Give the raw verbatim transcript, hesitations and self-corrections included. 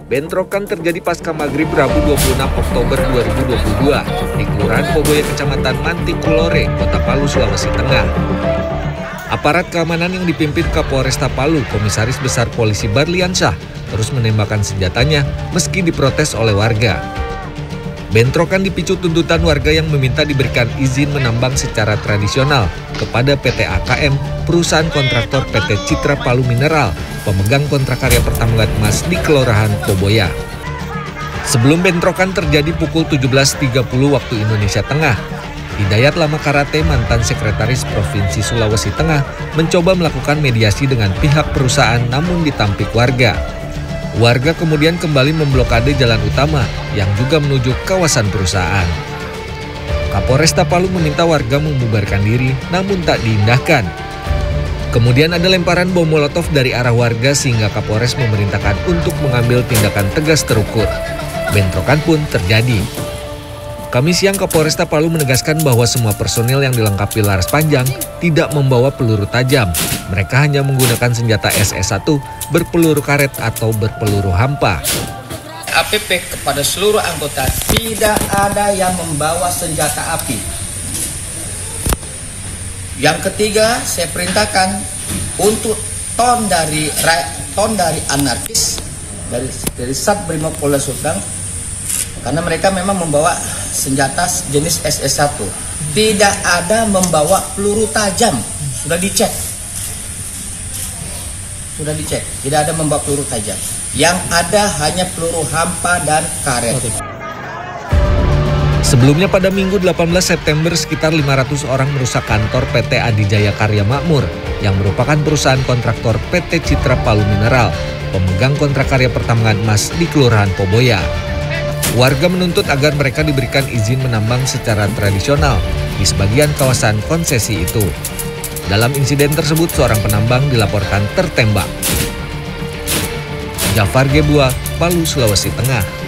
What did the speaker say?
Bentrokan terjadi pasca maghrib Rabu dua puluh enam Oktober dua ribu dua puluh dua di Kelurahan Poboya, Kecamatan Mantikulore, Kota Palu, Sulawesi Tengah. Aparat keamanan yang dipimpin Kapolresta Palu, Komisaris Besar Polisi Barliansyah, terus menembakkan senjatanya meski diprotes oleh warga. Bentrokan dipicu tuntutan warga yang meminta diberikan izin menambang secara tradisional kepada P T A K M, perusahaan kontraktor P T Citra Palu Mineral, pemegang kontrak karya pertambangan emas di Kelurahan Poboya. Sebelum bentrokan terjadi pukul tujuh belas tiga puluh waktu Indonesia Tengah, Hidayat Lama Karate, mantan Sekretaris Provinsi Sulawesi Tengah, mencoba melakukan mediasi dengan pihak perusahaan namun ditampik warga. Warga kemudian kembali memblokade jalan utama yang juga menuju kawasan perusahaan. Kapolresta Palu meminta warga membubarkan diri namun tak diindahkan. Kemudian ada lemparan bom molotov dari arah warga sehingga Kapolres memerintahkan untuk mengambil tindakan tegas terukur. Bentrokan pun terjadi. Kamis siang Kapolresta Palu menegaskan bahwa semua personil yang dilengkapi laras panjang tidak membawa peluru tajam. Mereka hanya menggunakan senjata S S satu berpeluru karet atau berpeluru hampa. A P P kepada seluruh anggota tidak ada yang membawa senjata api. Yang ketiga, saya perintahkan untuk ton dari ton dari anarkis dari dari Sat Brimob Polda Sulteng, karena mereka memang membawa senjata jenis S S satu. Tidak ada membawa peluru tajam. Sudah dicek. Sudah dicek. Tidak ada membawa peluru tajam. Yang ada hanya peluru hampa dan karet. Sebelumnya pada Minggu delapan belas September sekitar lima ratus orang merusak kantor P T Adijaya Karya Makmur yang merupakan perusahaan kontraktor P T Citra Palu Mineral, pemegang kontrak karya pertambangan emas di Kelurahan Poboya. Warga menuntut agar mereka diberikan izin menambang secara tradisional di sebagian kawasan konsesi itu. Dalam insiden tersebut, seorang penambang dilaporkan tertembak. Jafar Gebua, Palu, Sulawesi Tengah.